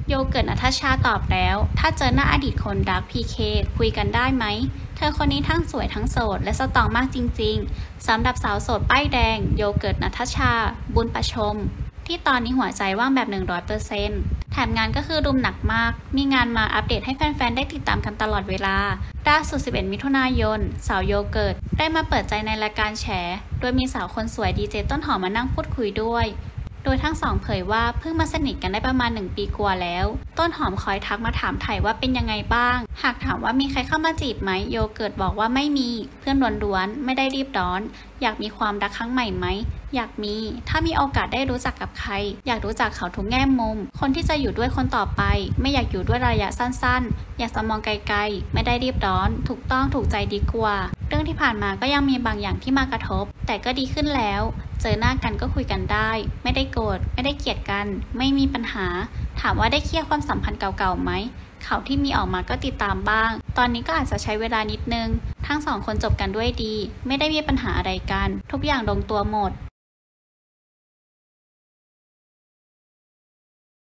โยเกิร์ตณัฐชาตอบแล้วถ้าเจอหน้าอดีตคนรักพีเคคุยกันได้ไหมเธอคนนี้ทั้งสวยทั้งโสดและสตรองมากจริงๆสำหรับสาวโสดป้ายแดงโยเกิร์ตณัฐชาบุญประชมที่ตอนนี้หัวใจว่างแบบ 100%แถมงานก็คือรุมหนักมากมีงานมาอัปเดตให้แฟนๆได้ติดตามกันตลอดเวลาล่าสุด11 มิถุนายนสาวโยเกิร์ตได้มาเปิดใจในรายการแฉโดยมีสาวคนสวยดีเจต้นหอมมานั่งพูดคุยด้วยโดยทั้งสองเผยว่าเพิ่งมาสนิทกันได้ประมาณ1 ปีกว่าแล้วต้นหอมคอยทักมาถามไถ่ว่าเป็นยังไงบ้างหากถามว่ามีใครเข้ามาจีบไหมโยเกิร์ตบอกว่าไม่มีเพื่อนล้วนๆไม่ได้รีบร้อนอยากมีความรักครั้งใหม่ไหมอยากมีถ้ามีโอกาสได้รู้จักกับใครอยากรู้จักเขาทุกแง่มุมคนที่จะอยู่ด้วยคนต่อไปไม่อยากอยู่ด้วยระยะสั้นๆอยากจะมองไกลๆไม่ได้รีบร้อนถูกต้องถูกใจดีกว่าเรื่องที่ผ่านมาก็ยังมีบางอย่างที่มากระทบแต่ก็ดีขึ้นแล้วเจอหน้ากันก็คุยกันได้ไม่ได้โกรธไม่ได้เกลียดกันไม่มีปัญหาถามว่าได้เคลียร์ความสัมพันธ์เก่าๆไหมข่าวที่มีออกมาก็ติดตามบ้างตอนนี้ก็อาจจะใช้เวลานิดนึงทั้งสองคนจบกันด้วยดีไม่ได้มีปัญหาอะไรกันทุกอย่างลงตัวหมด